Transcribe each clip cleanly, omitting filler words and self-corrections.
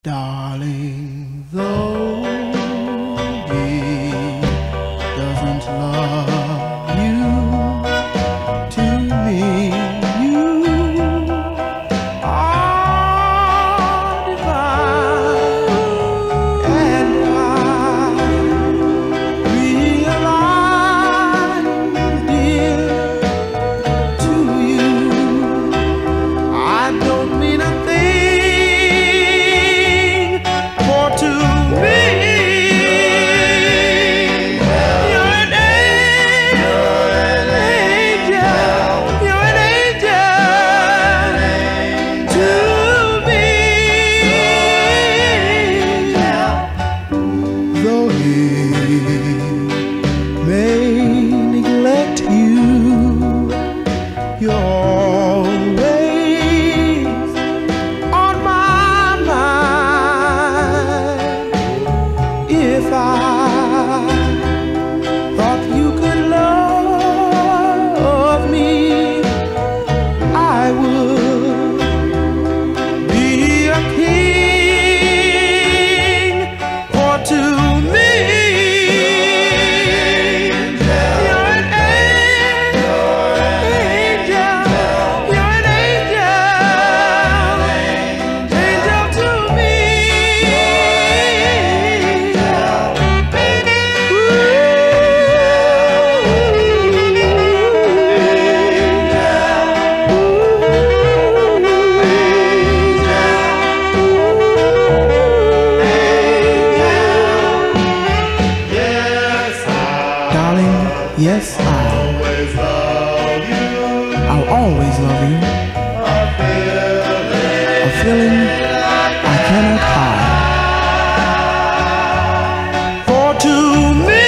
Darling, though he doesn't love you, to me you are divine, and I realize, dear, to you I don't mean a thing, for to me you're an angel, you're an angel to me. Though he may neglect you, you're always on my mind. If I thought you could love me, I would be a king, for to me you're an angel, you're an angel to me. Darling, yes, I'll always love you. A feeling I cannot hide. For to me,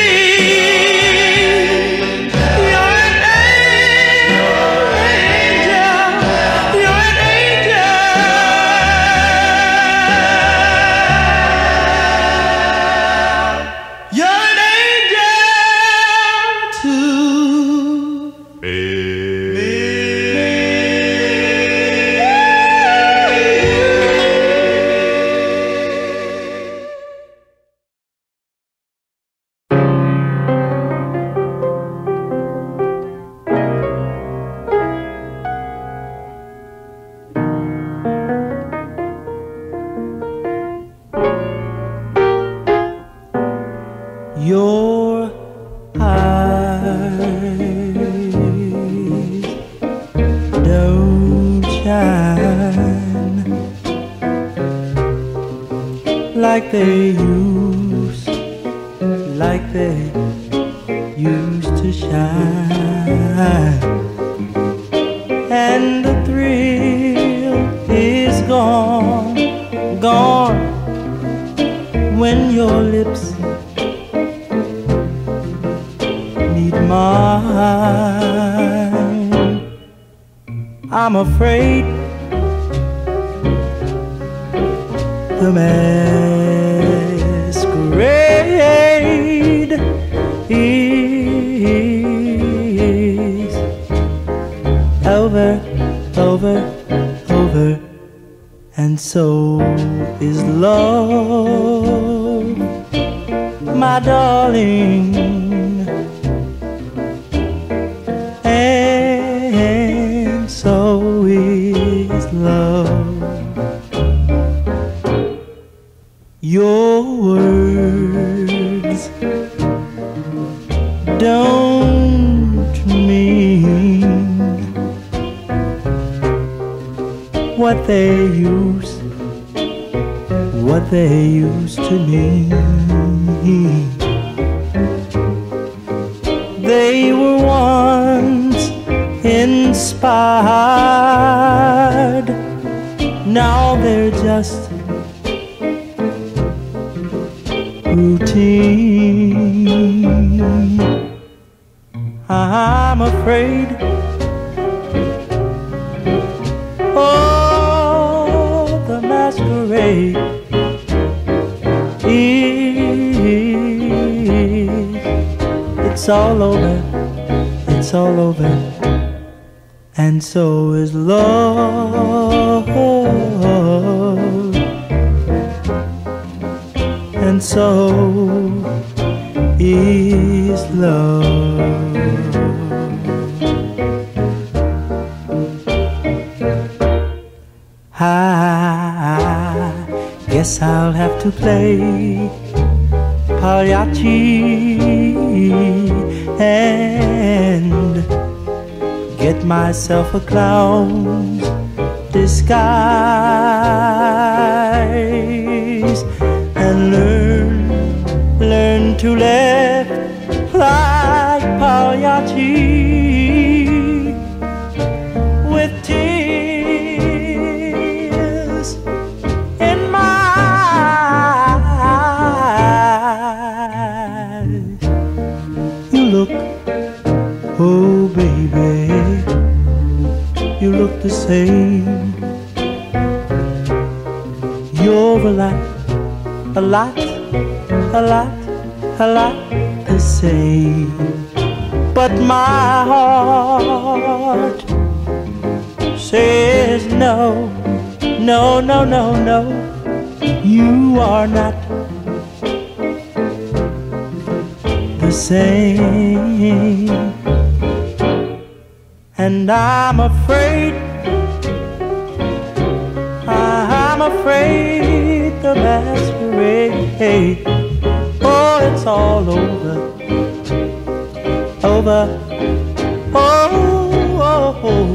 you're an angel, you're an angel, you're an angel to me. Your eyes don't shine like they used to shine, and the thrill is gone when your lips meet mine. I'm afraid the masquerade is over, and so is love, my darling. And so is love. Your words don't mean what they used to mean. They were once inspired, now they're just routine. I'm afraid, oh, the masquerade it's all over, and so is love. and so is love. I guess I'll have to play Pagliacci and get myself a clown's disguise and learn to laugh like Pagliacci with tears in my eyes. You look, oh baby, you look the same. You're a lot the same. But my heart says no, no, no, no, no. You are not the same. And I'm afraid the masquerade, oh, it's all over, oh, oh, oh.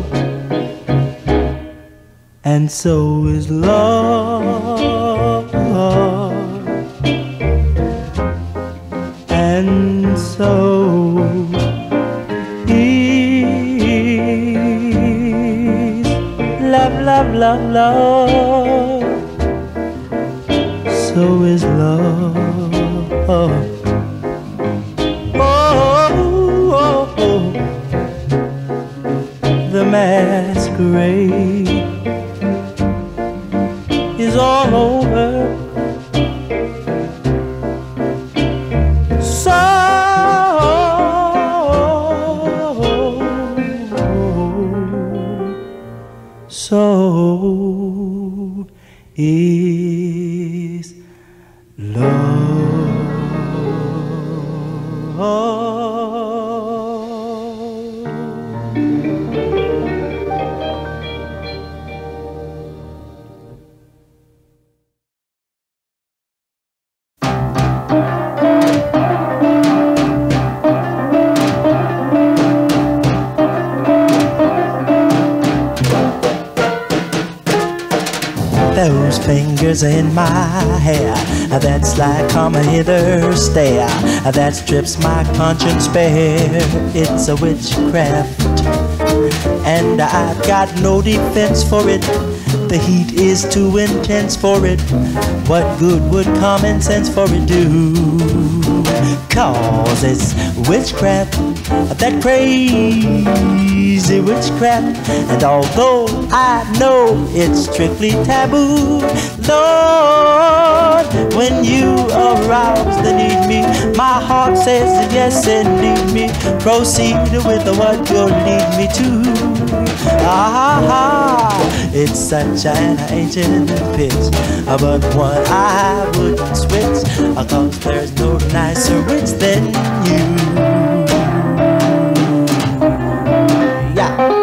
And so is love, and so is love, love, love, love. So is love. Oh, oh, oh. The masquerade is all over. So is love. Those fingers in my hair, that's like come hither stare, that strips my conscience bare. It's a witchcraft, and I've got no defense for it. The heat is too intense for it. What good would common sense for it do? Cause it's witchcraft, that crazy witchcraft. And although I know it's strictly taboo, Lord, when you arouse the need me, my heart says yes indeed me. Proceed with what you'll lead me to. It's such an ancient pitch, but one I wouldn't switch, cause there's no nicer witch than you. Yeah.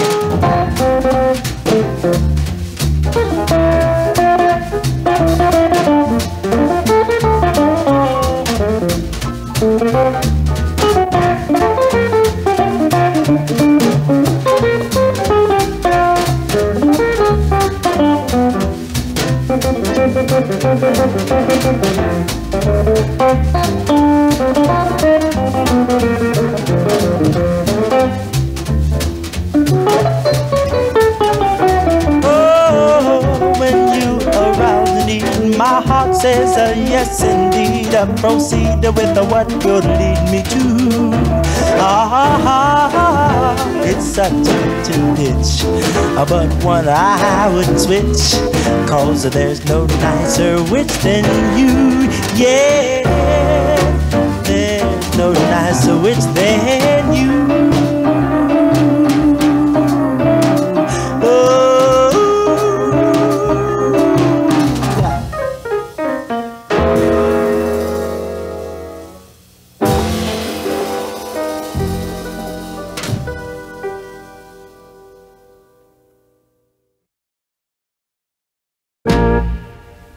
My heart says yes indeed. Proceed with what you'll lead me to. It's such a pitch, but one I wouldn't switch, cause there's no nicer witch than you. Yeah, there's no nicer witch than you.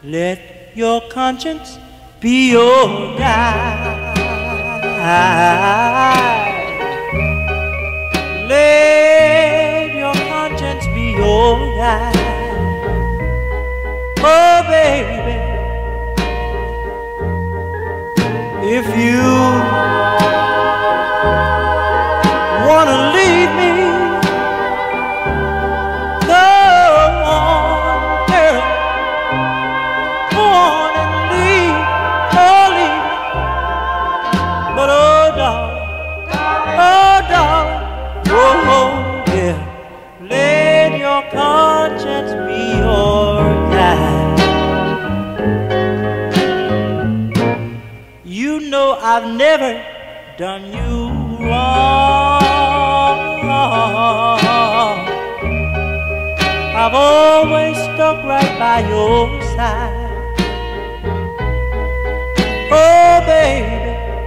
Let your conscience be your guide. Let your conscience be your guide. Oh, baby, if you wanna leave me, go on, girl. Go on and leave, oh, leave. But oh, darling, oh, yeah. Let your conscience be your guide. You know I've never done you wrong. I've always stuck right by your side. Oh, baby,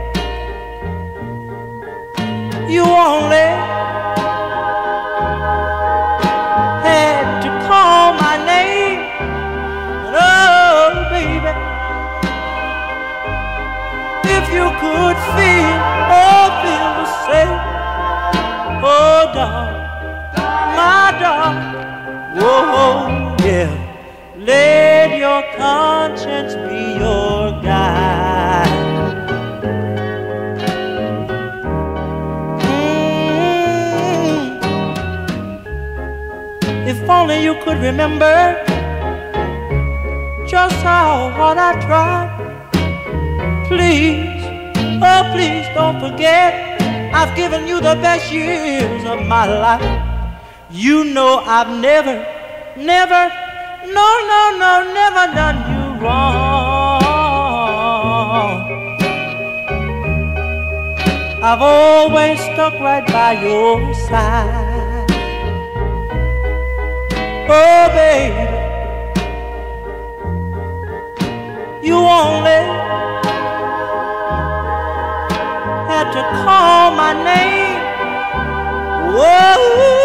you only had to call my name. And oh, baby, if you could feel the same. Oh, darling, my darling, oh, yeah. Let your conscience be your guide. If only you could remember just how hard I tried. Please, oh please don't forget, I've given you the best years of my life. You know I've never done you wrong. I've always stuck right by your side. Oh, baby, you only had to call my name. Whoa,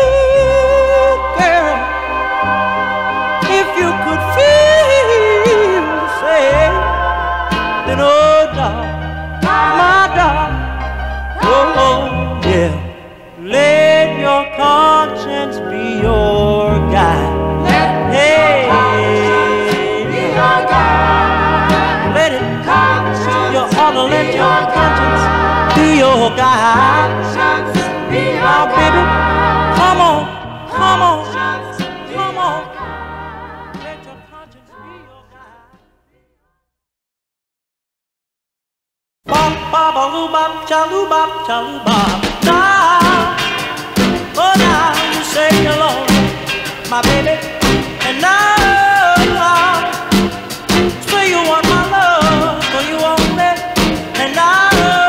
girl, if you could feel the same, then oh, darling, my darling, oh, yeah. Let your conscience be your guide. Hey, be your guide. Let it conscience. You ought to let your conscience be your guide. Now, baby, come on, come on, come on. Let your conscience be your guide. Bop, bop, loo, bop, chalu, bop, chalu, bop. Now, oh, now you say you're lonely, my baby, and now say you want my love, but you won't let, and now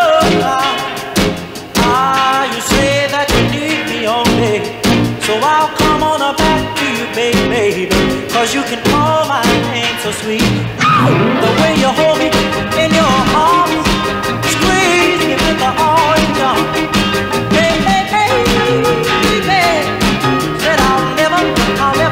you say that you need me only, so I'll come on back to you, baby, cause you can call my name so sweet, the way you hold me in your arms, squeeze me with the orange arm. Hey, hey, hey, baby, said I'll never, oh, I'll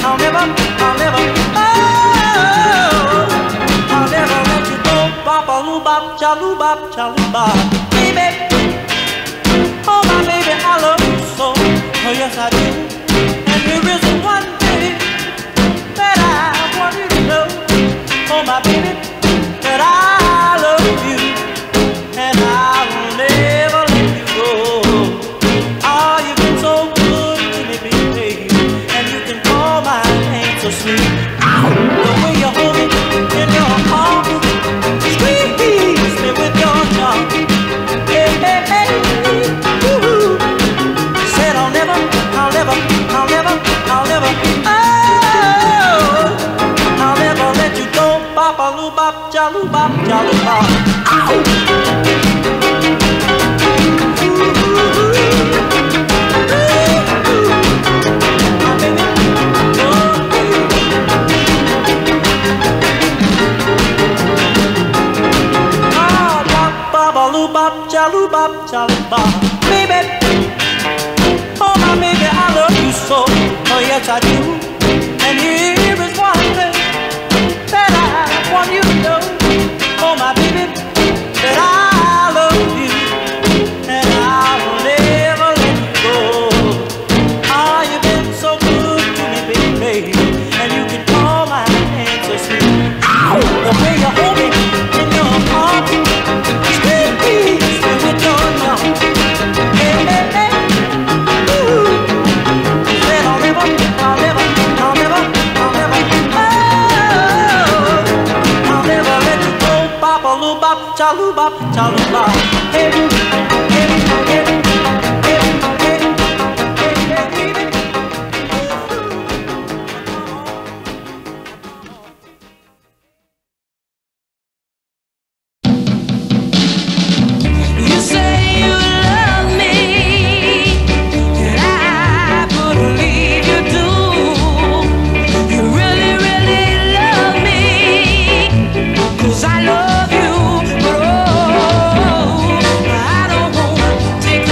never let you go. Bop-a-loo, bop, chalu, bop, baby. Oh, my baby, I love you so. Oh, yes, I do. And there isn't one thing that I want you to know. Oh, my baby, that I love you, and I'll never let you go. Oh, you've been so good to me, baby, and you can call my name so sweet. The way you hold me in your arms, squeeze me with your tongue. Hey, hey, hey, woo-hoo. Said I'll never, oh, I'll never let you go. Bop-a-loo, bop, chalu, bop, ow. Baby, oh my baby, I love you so. Oh yes I do. And here is one thing that I chaluba, chaluba. Hey, hey, hey, hey. I love you, but oh, I don't want to take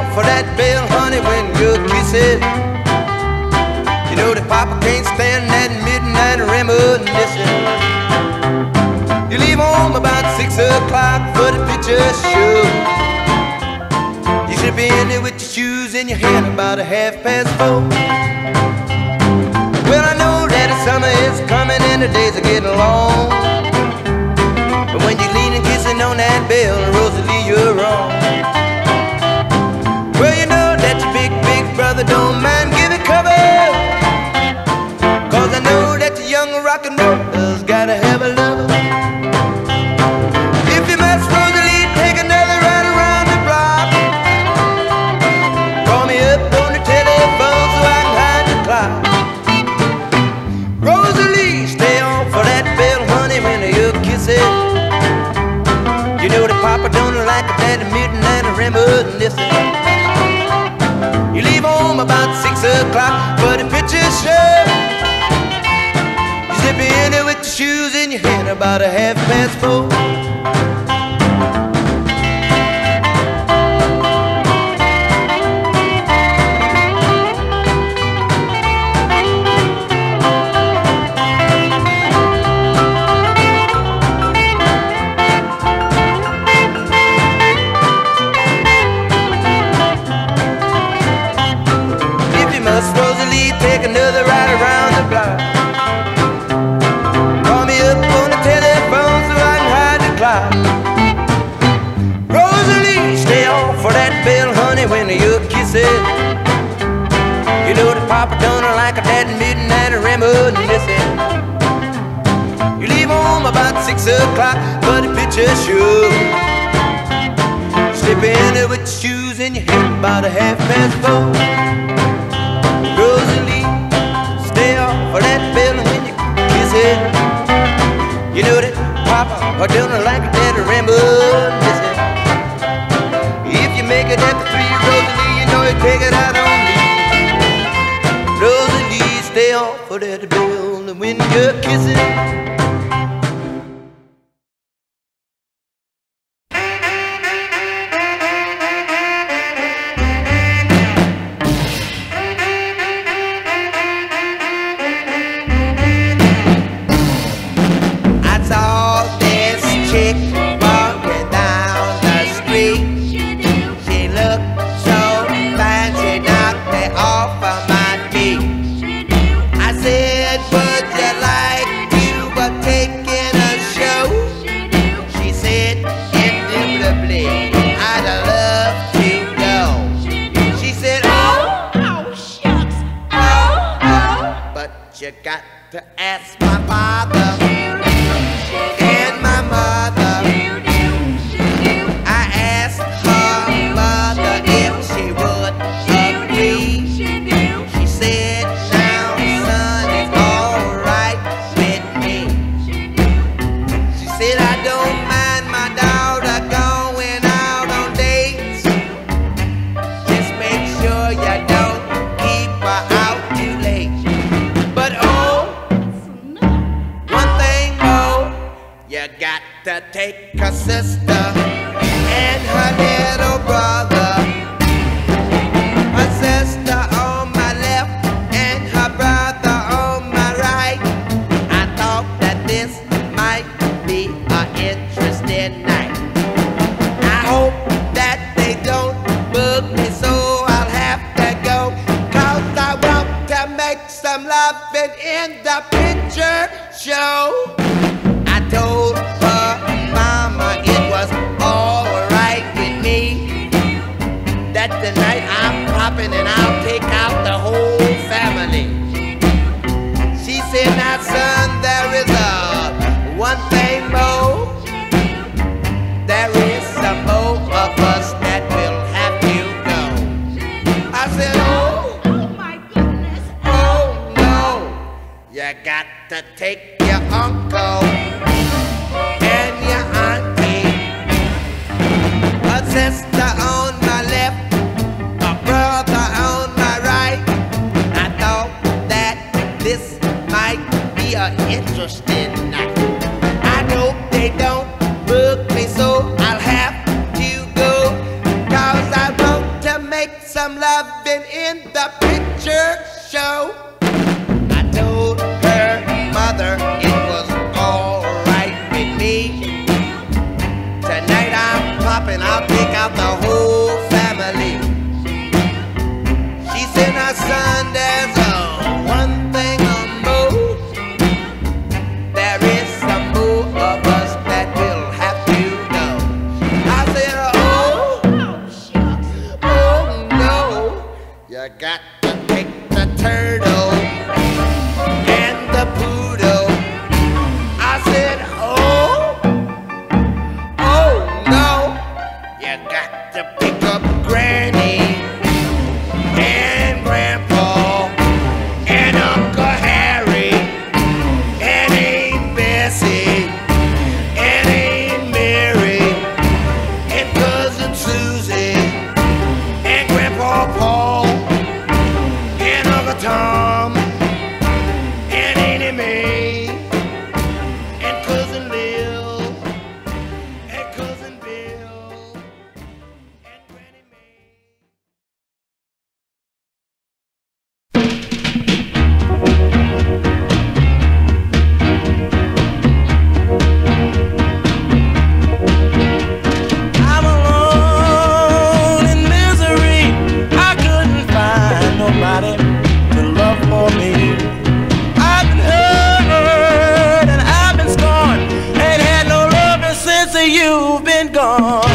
off of that bell, honey, when you kiss it. You know that Papa can't stand that midnight reminiscing. You leave home about 6 o'clock for the picture show. You should be in there with your shoes in your hand about 4:30. Well, I know that the summer is coming and the days are getting long, but when you're leaning kissing on that bell, Rosalie, you're wrong. Well, you know that your big brother don't mind giving cover, 'cause I know that your young rock and rollers gotta have a lover. If you must, Rosalie, take another ride around the block. Call me up on the telephone so I can hide the clock. Rosalie, stay on for that bell, honey, when you kiss it. You know that Papa don't like it at midnight reminiscing. You leave home about 6 o'clock for the picture show. You slip in there with your shoes in your hand about 4:30. Rosalie, take another ride around the block. Call me up on the telephone so I can hide the clock. Rosalie, stay off for that bell, honey, when you kiss it. You know that Papa don't like that midnight reminiscing. You leave home about 6 o'clock for the picture show. Slip in there with your shoes in your hand about 4:30. Rosalie, stay off for that bell when you kiss it. You know that Papa don't like that reminiscing. If you make it after 3, Rosalie, you know you take it out on me. Rosalie, stay off for that bell when you kiss it. You got to ask my father and my mother. I asked her mother if she would agree. She said, now son, it's alright with me. She said, I don't mind my daughter going out on dates. Just make sure you don't keep her out too late. But oh, one thing more, you got to take her sister and her little brother. Her sister on my left and her brother on my right. I thought that this might be an interesting night. I hope that they don't bug me, so I'll have to go, 'cause I want to make some loving in the picture show. I told her mama it was alright with me, that tonight I'm popping and I'll take out the whole family. She said, now son, there is one thing more. There is some more of us that will have to go. I said, oh my goodness. Oh no, you got to take your uncle top and I'll take out the whole family. She said, now son, there's one thing more. There is some more of us that will have to go. I said, oh no, you got to take the turtle and the poodle. I said, oh no, you got to pick up Granny and Grandpa and Uncle Harry and Aunt Bessie and Aunt Mary and Cousin Susie and Grandpa Paul and Uncle Tom and Auntie May and Cousin Lil and Cousin Bill and Granny May. I'm alone in misery. I couldn't find nobody to love for me. I've been hurt and I've been scorned. Ain't had no loving since you've been gone.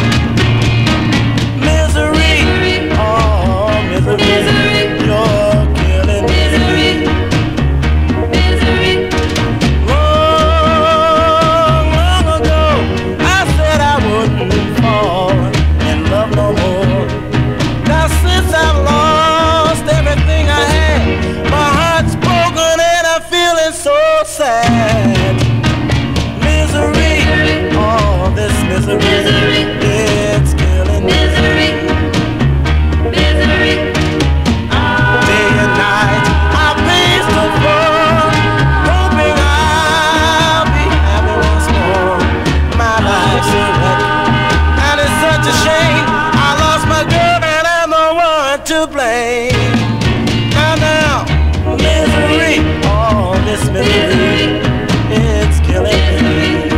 Misery, oh misery, you're killing me. Long ago, I said I wouldn't fall in love no more. Now since I've lost everything I had, my heart's broken and I'm feeling so sad. Misery, oh this misery, it's killing me. Day and night, I pace the floor, hoping I'll be happy once more. My life's a wreck, and it's such a shame. I lost my girl and I'm the one to blame. Now, misery, oh this misery, it's killing me.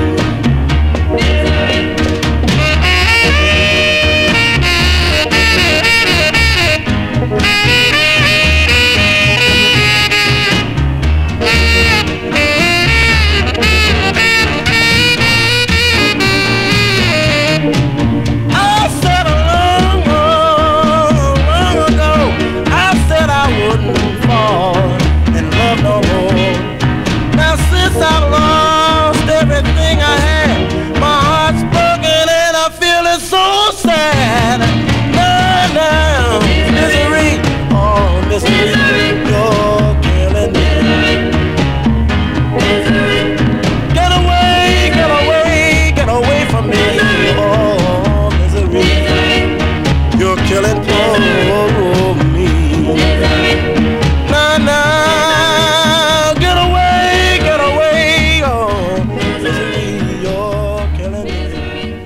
I said long ago, I said I wouldn't fall in love no more. Now since I've lost everything I had, my heart's broken and I'm feeling so sad. Now, misery, oh misery, you're killing me. Get away, get away, get away from me. Oh, misery, you're killing poor me. Now, get away, oh, misery, you're killing me.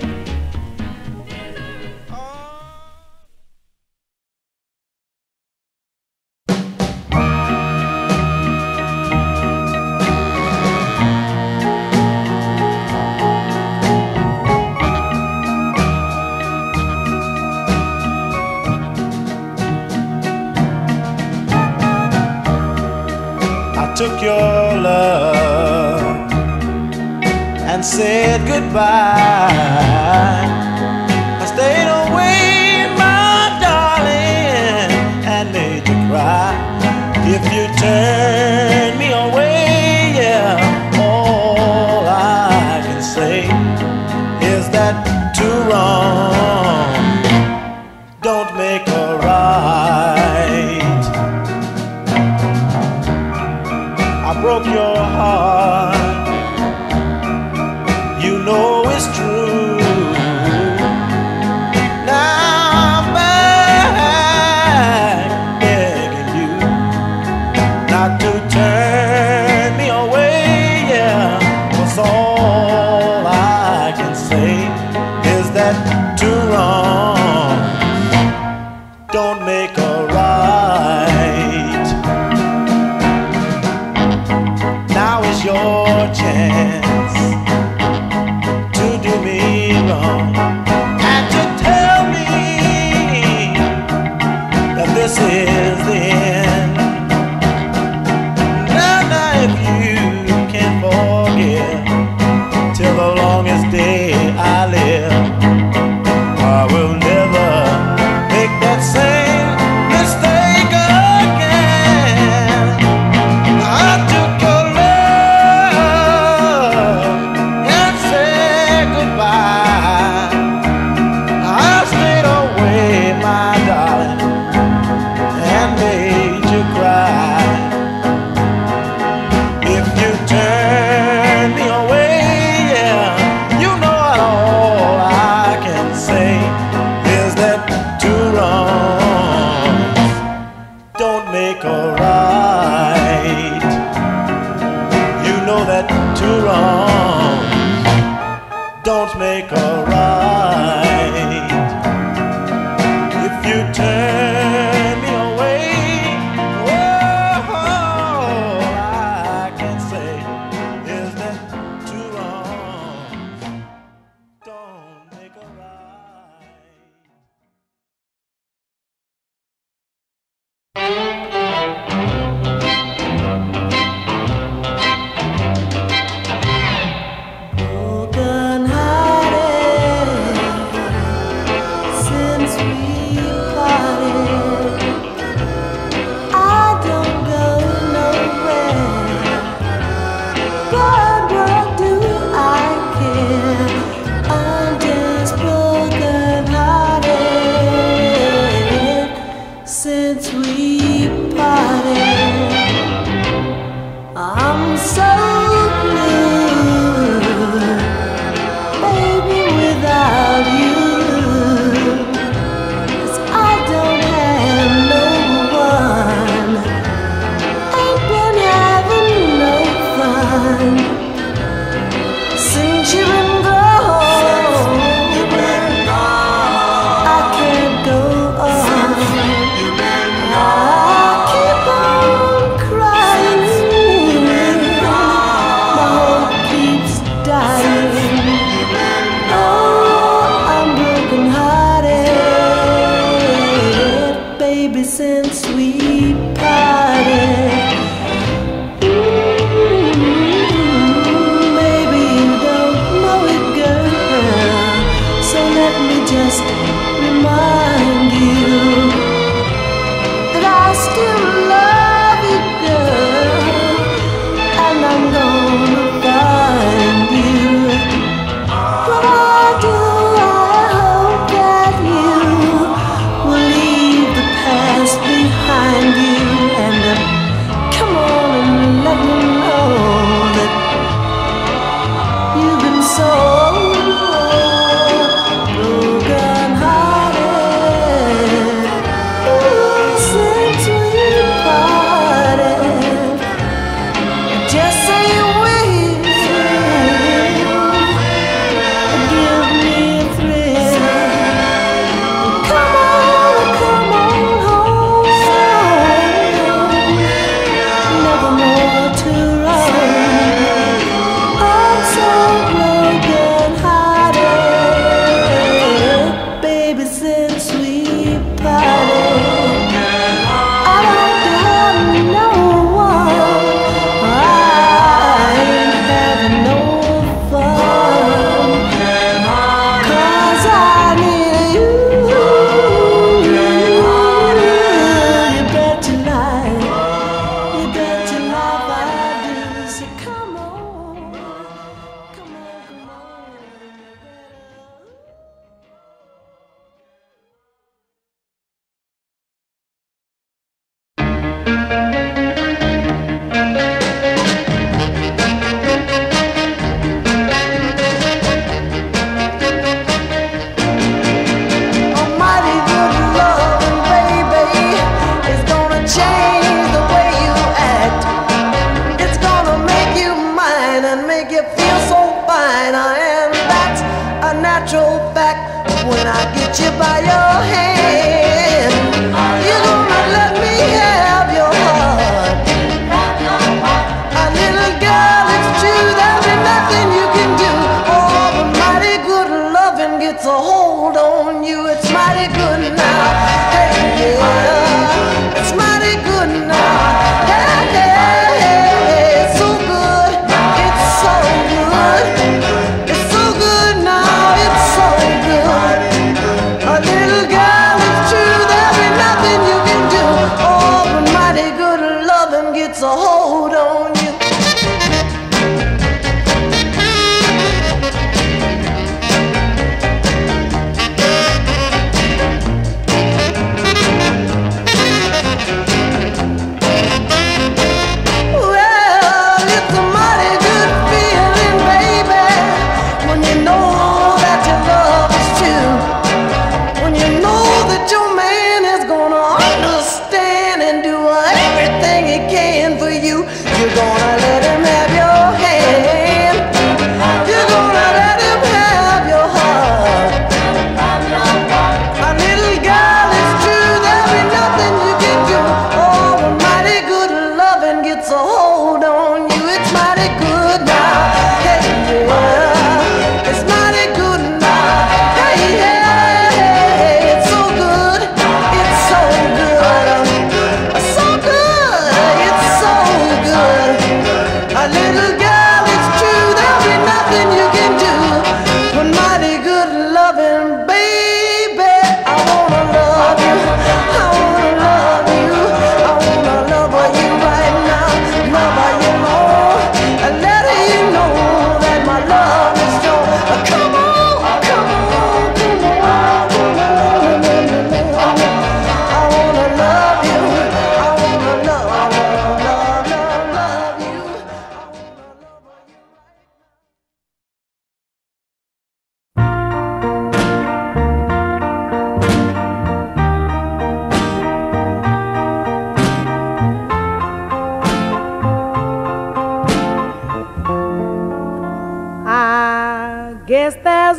I took your love and said goodbye. I stayed away, my darling, and made you cry. If you turn me away, yeah, all I can say is that too wrong don't make a right. I broke your heart, you know it's true. Now I'm back begging you not to turn me away, yeah, 'cause all I can say is that too wrong don't make a right. If you turn me away, oh, all I can say is that two wrongs don't make a right.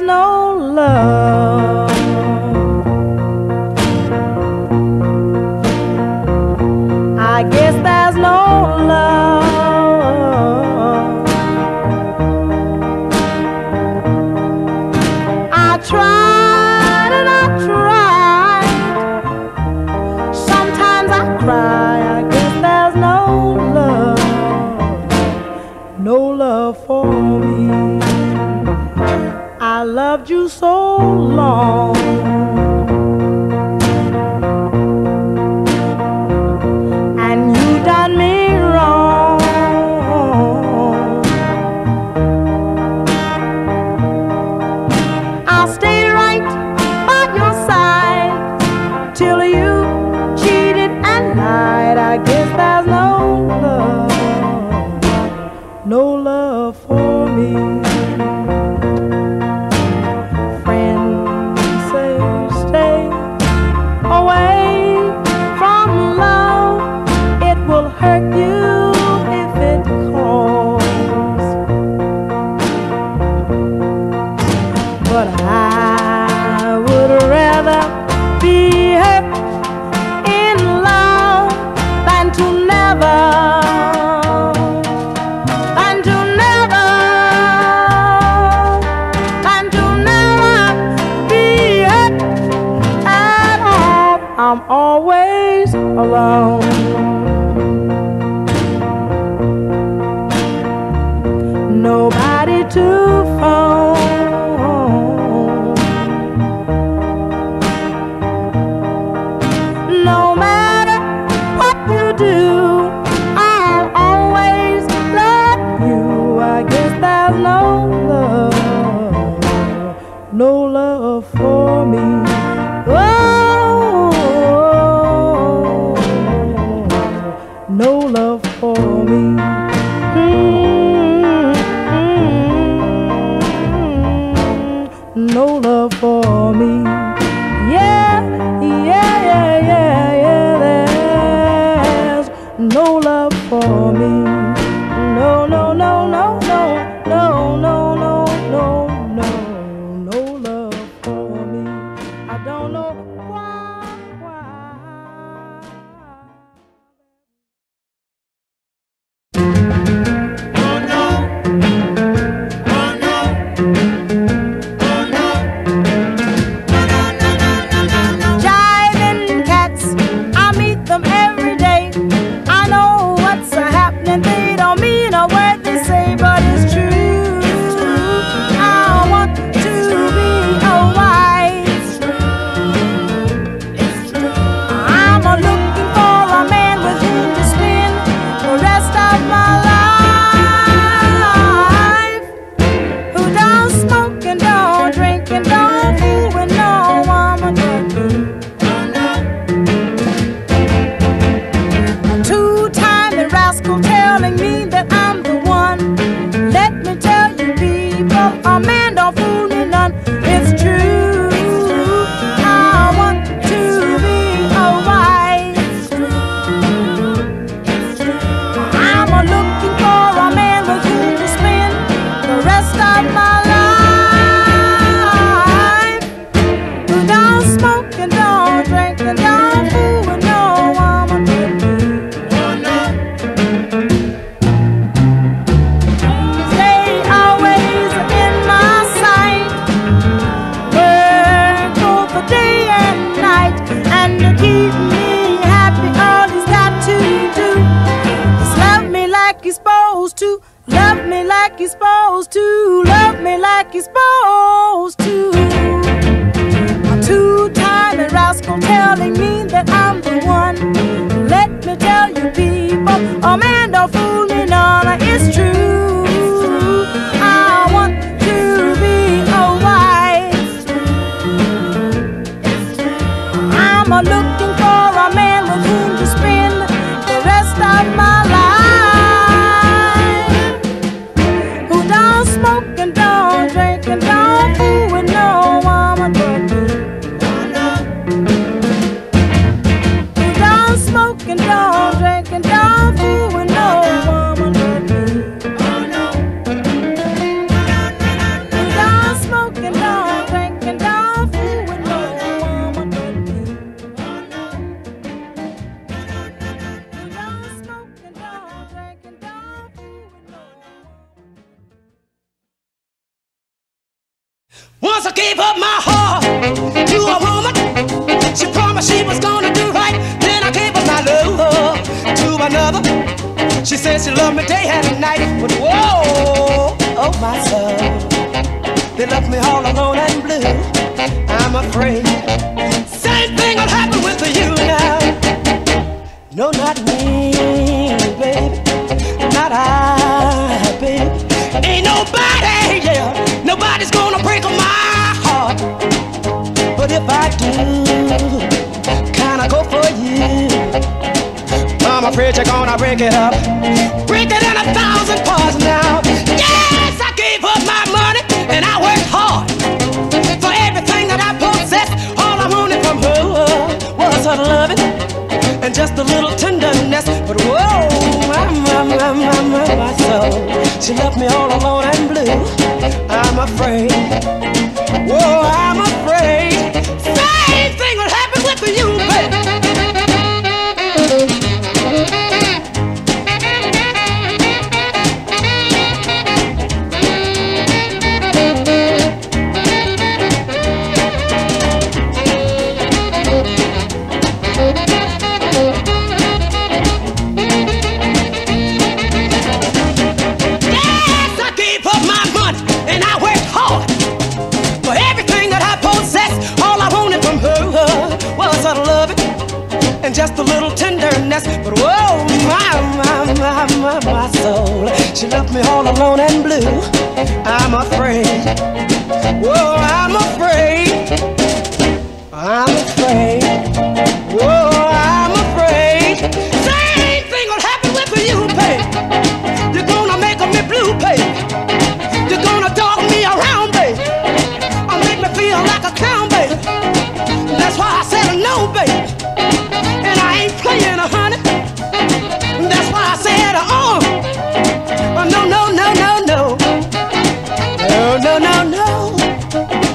no love. I guess there's no love. I tried and I tried. Sometimes I cry. I guess there's no love. No love for me. I loved you so long. And you done me wrong. I'll stay right by your side till you cheated and lied. I guess there's no love. No love for me. I'm always alone. Nobody to phone. No matter what you do, I'll always love you. I guess there's no love, no love for me. No love for me. No love for me. Yeah, yeah, yeah, yeah, yeah. There's no love for me. No, no, no, no, no, no, no, no, no, no, no love for me. I don't know why. Love me like you're supposed to. Love me like you're supposed to. A two-time rascal telling me that I'm the one. Let me tell you people, a man don't fool me none. It's true. I want to be a wife. I'm looking for a man with whom to spend the rest of my life. Smoke and don't drink and don't fool with no woman but me. Don't smoke and don't drink and don't fool with no woman but me. Don't smoke and don't gave up my heart to a woman. She promised she was gonna do right. Then I gave up my love to another. She said she loved me day and night. But whoa, oh my soul, they left me all alone and blue. I'm afraid same thing will happen with you now. No, not me, baby. Not I, baby. Ain't nobody, yeah, nobody's gonna break my heart. But if I do, can I go for you? I'm afraid you're gonna break it up. Break it in 1,000 parts now. Yes, I gave up my money and I worked hard for everything that I possessed. All I wanted from her was her loving and just a little tenderness. But whoa, my soul, she left me all alone and blue. I'm afraid, whoa, I'm afraid same thing will happen with you, baby. And just a little tenderness. But whoa, my soul, she left me all alone and blue. I'm afraid, whoa, I'm afraid, I'm afraid, whoa, I'm afraid same thing will happen with you, babe. You're gonna make me blue, babe. You're gonna dog me around, babe. I'll make me feel like a clown, babe. That's why I said no, babe. Playing a honey. That's why I said, no, no, no, no, no, no, no, no, no.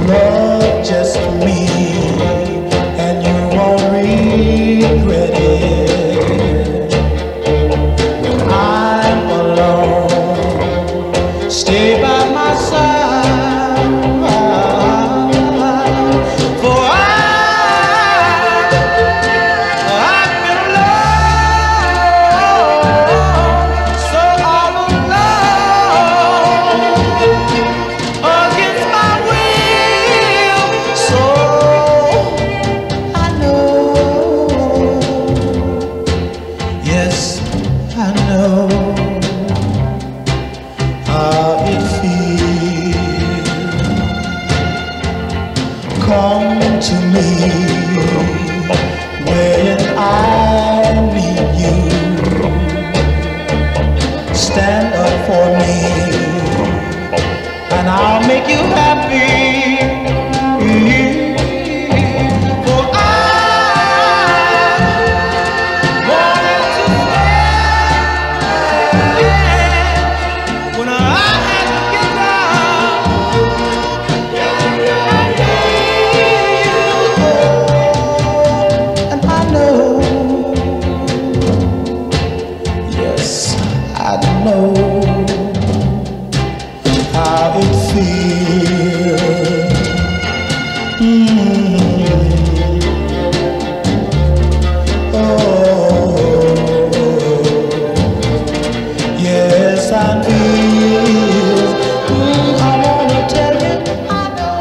love just me, and you won't regret it. When I'm alone, stay by my side, for I've been alone, so all alone, against my will. So I know, yes, I know how it feels. Come to me when I need you. Stand up for me, and I'll make you happy. For I wanted to stay when I had to get down. And I know, yes, I know how it feels. Oh, yes, I feel. I wanna tell you, I know.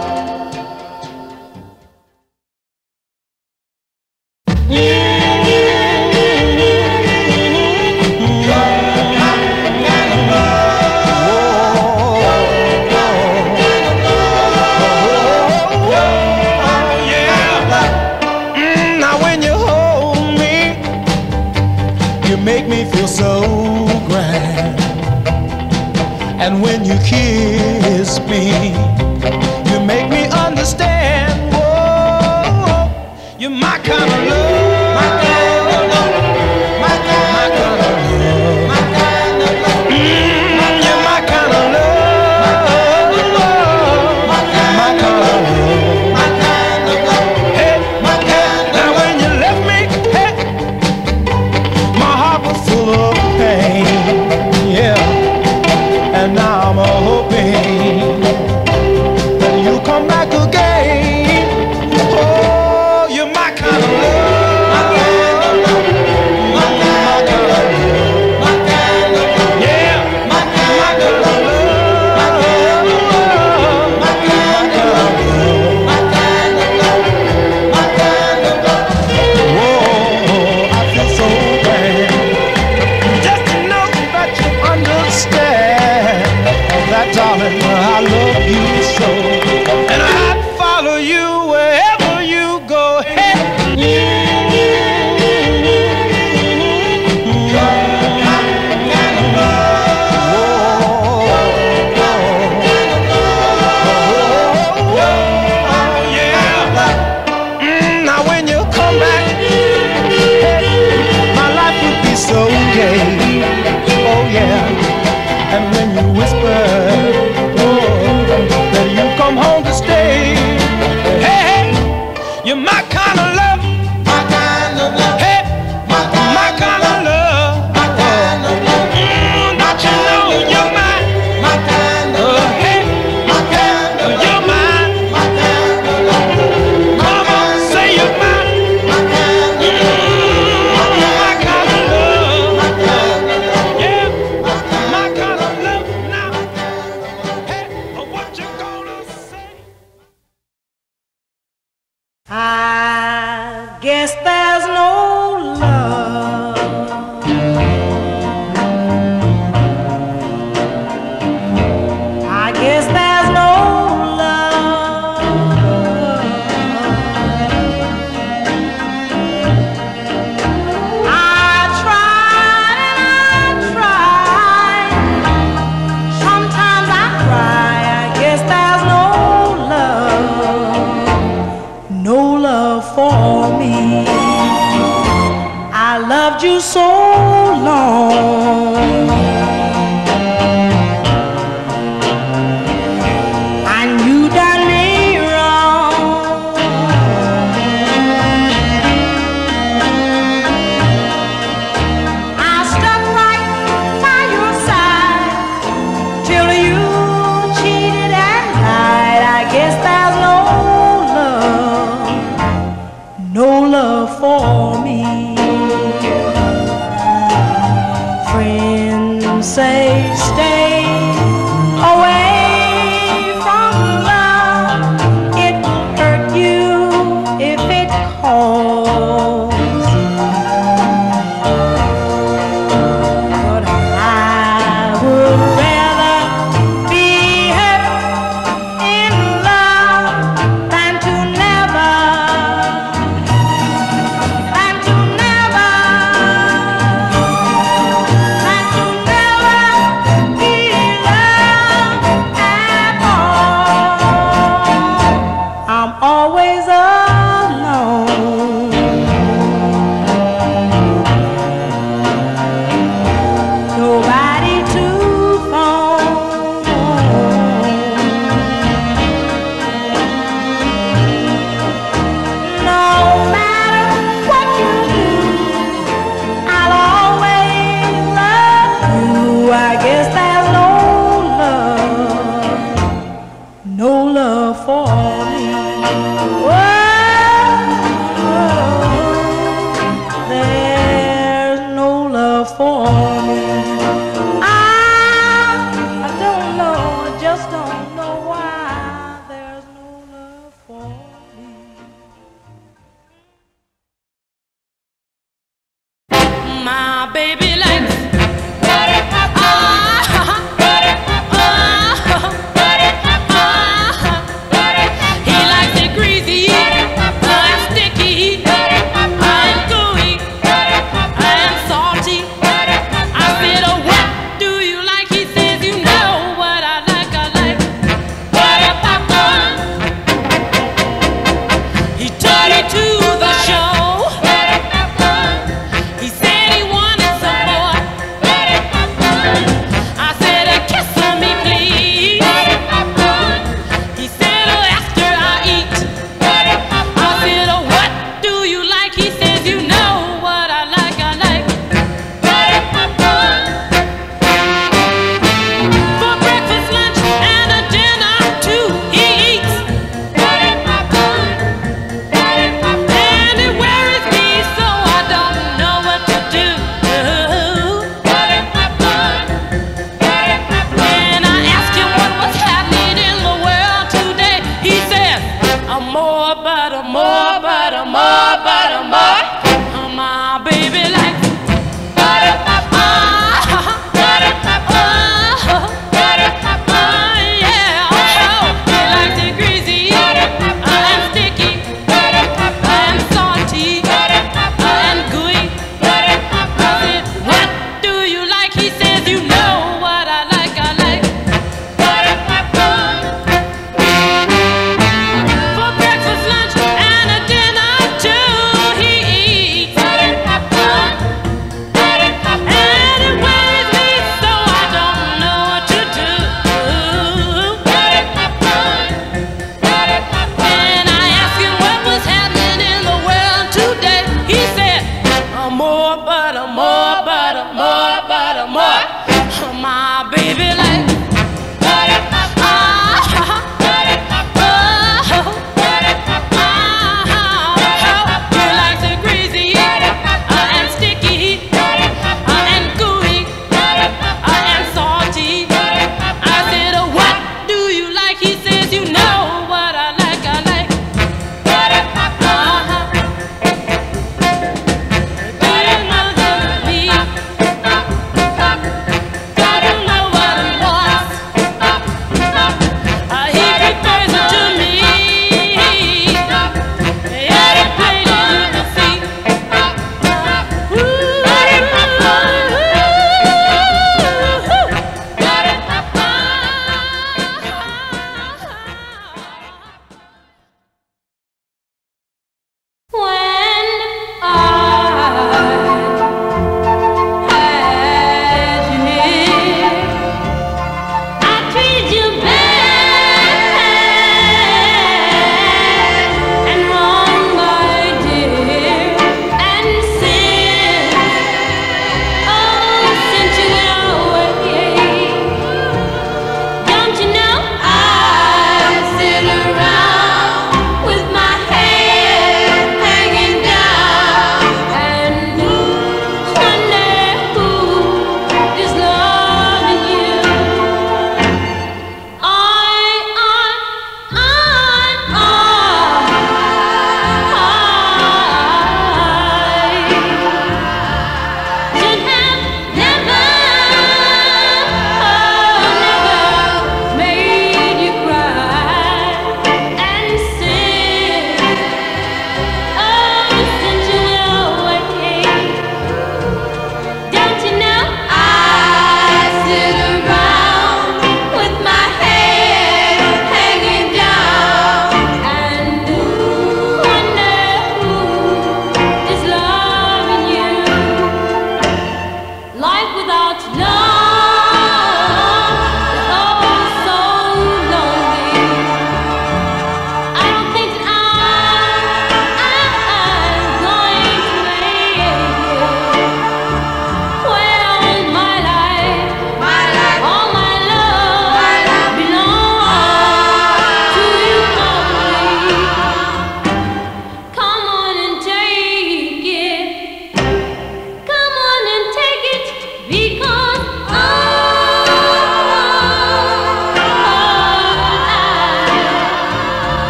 Now when you hold me, you make me feel so grand. And when you kiss me, you make me understand. Whoa, you're my kind of love, my kind of love, my kind of love, my kind of love. You're my kind of love, my kind of love, my kind of love, my kind of love. Hey, my kind of love. Now when you left me, hey, my heart was full of pain. Yeah. And now I'm hoping that you'll come back again. Oh, you're my kind of love, my kind of love, my kind of love, my kind of love. Yeah, my kind of love, my kind of love, my kind of love, my kind of love, my kind of love. Whoa, I feel so bad just to know that you understand. That darling, I love you so, and I'd follow you wherever you go. Hey, now when you come back, hey, my life would be so gay. Oh yeah. And when you whisper, oh, that you come home to stay. Hey, hey, you're my kind of love, my kind of love. Hey, my kind of love, my kind of love. Don't you know you're mine, my kind of love. Hey, my kind of love, you're mine, my kind of love. Come on, say you're mine, my kind of love, my kind of love, my kind of love. Yeah, my kind of love now. Hey, what you gonna say? I guess there's no love. I guess there's no love. I tried and I tried. Sometimes I cry. I guess there's no love. No love for me. I loved you so long, and you done me love for me. Oh, there's no love for me. I don't know, I just don't know why there's no love for me. My baby likes he likes it greasy and sticky and gooey and salty. I said, oh, what do you like? He says, you know what I like. I like butter popcorn. He took me to the show. He said he wanted some more. I said, kiss me, please. He said, oh, after I eat. I said, oh, what do you like? He says, you know what I like. I like butter popcorn. For breakfast, lunch, and a dinner too, he eats butter popcorn. And it worries me so I don't know what to do. Butter popcorn. When I asked him what was happening in the world today, he said, more butter, more butter, more butter, more. My baby likes butter popcorn. Butter popcorn. Butter popcorn. Yeah. He likes it greasy and sticky and salty and gooey. I said, what do you like? He says, you know what I like. I like butter popcorn. For breakfast, lunch, and a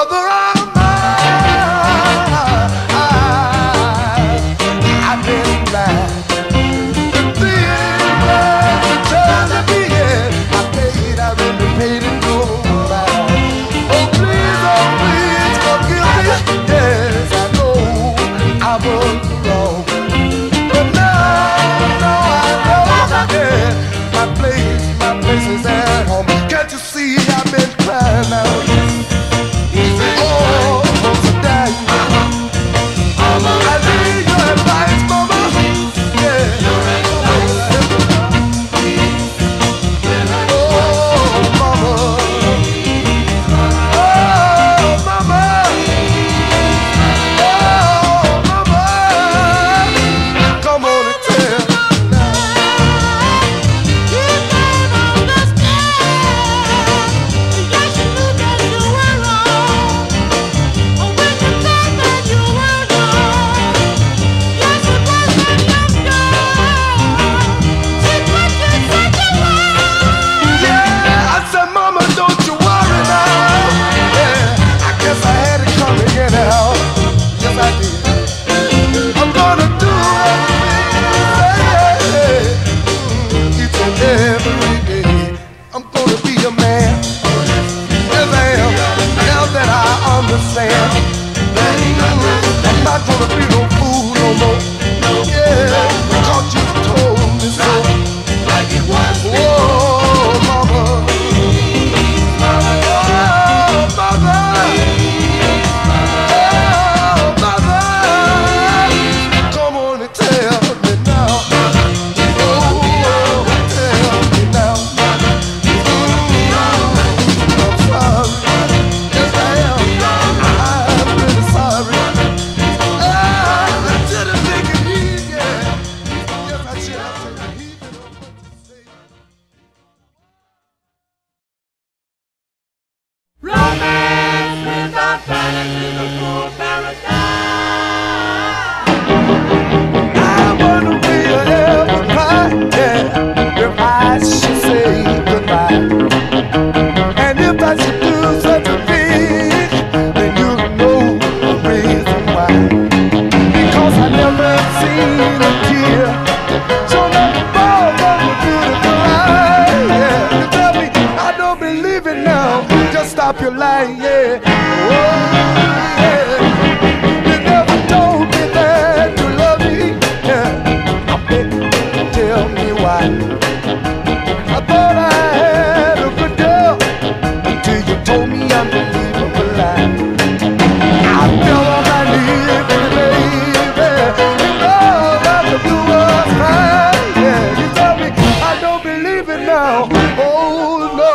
mother of mine. I've been blind. Stop your lying, yeah. Oh, yeah. You never told me that you love me, yeah. I bet you tell me why. I thought I had a good girl until you told me unbelievable lie. I fell on my knees, baby. You know that the blue was mine, yeah. You tell me I don't believe it now. Oh no.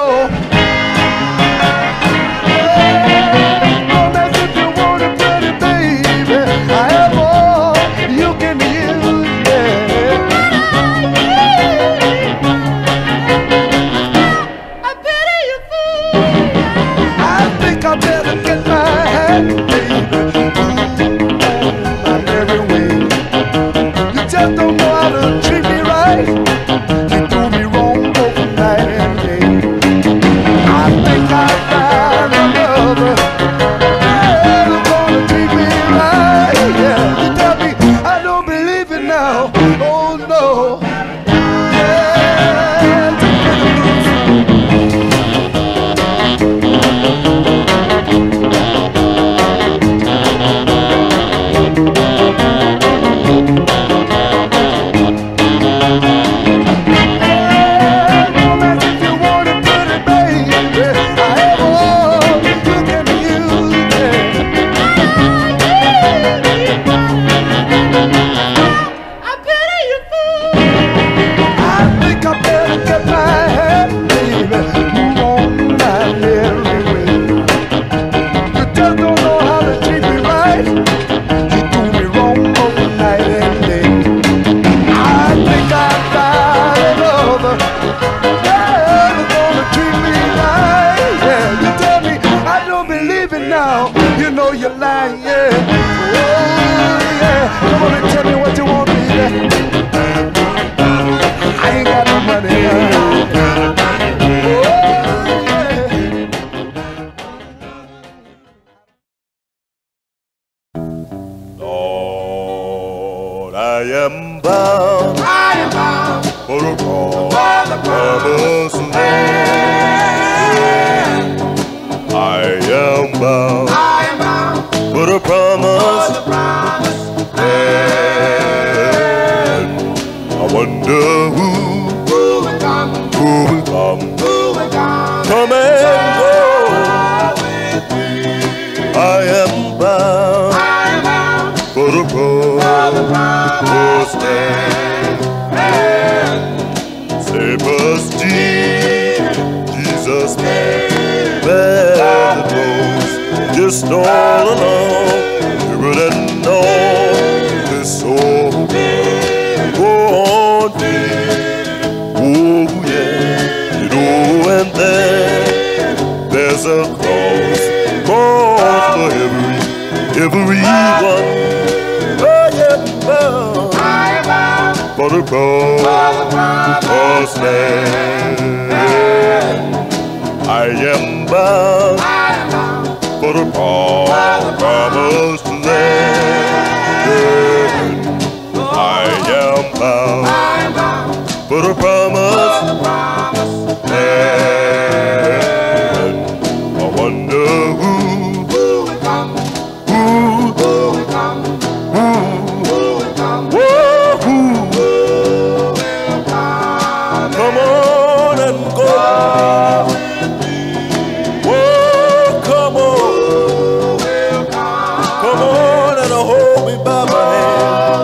You know you're lying, yeah. Oh, yeah. Come on and tell me what you want, baby. I ain't got no money. Oh, am bound for the promised land. I am bound for the promised land. I wonder who will come, come and go. I am bound for the promised land. Save us, Jesus, bear the blows, just all along, hear it and know this soul go on free. Oh yeah, you know, and there's a cross for everyone. I am bound for the promised land. I am bound for the promised land. I am bound for the promised land. I wonder who will come. Come on and go. Come on and hold me by my hand.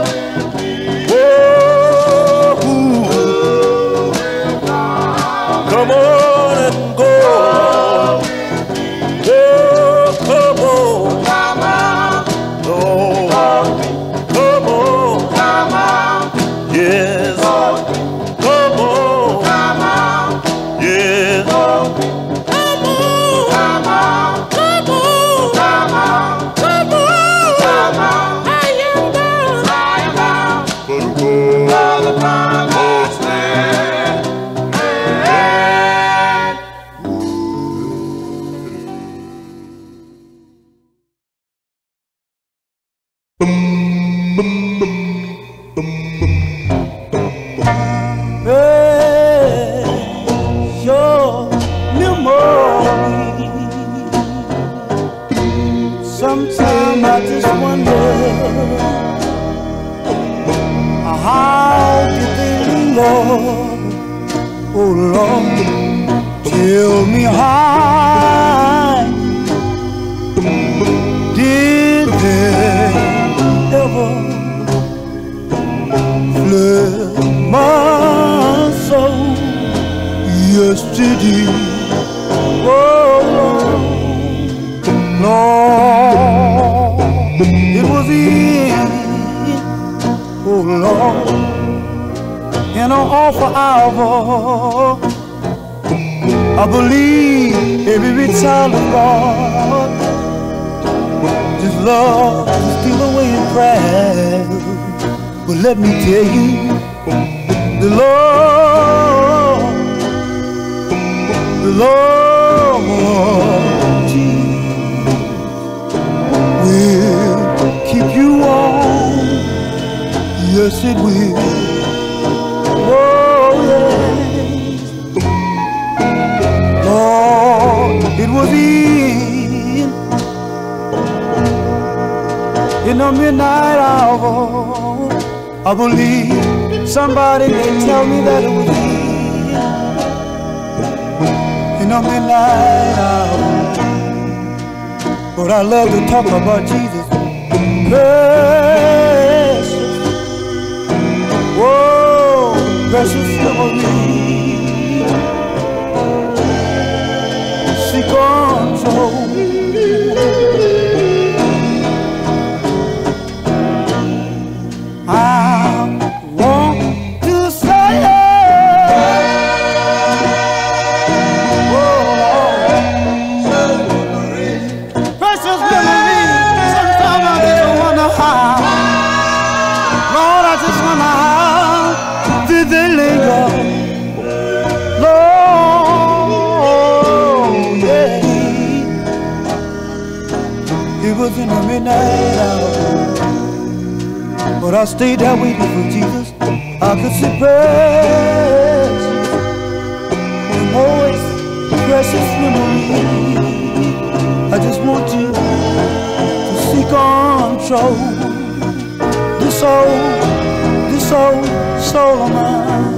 Come on and go. Come on. Come on. Yes. Come on. Yes. Sometimes I just wonder how did they Lord, oh Lord, tell me how did there ever flood my soul yesterday? Oh Lord, it was in, oh Lord, in an awful hour. I believe every child of God just love to steal away and cry. But let me tell you, the Lord Jesus will keep you warm. Yes, it will. Oh, yes. Lord, it was in the midnight hour. I believe somebody may tell me that it was in the midnight hour. But I love to talk about Jesus. Precious, whoa, precious memory. She control. I want to say precious memory. Sometimes I just wonder how, Lord, I just wonder how did they linger, Lord, yeah. It was in the midnight hour. but I stayed there waiting for Jesus. I could see precious, and always precious memories. I just want you to see control. This old soul of mine.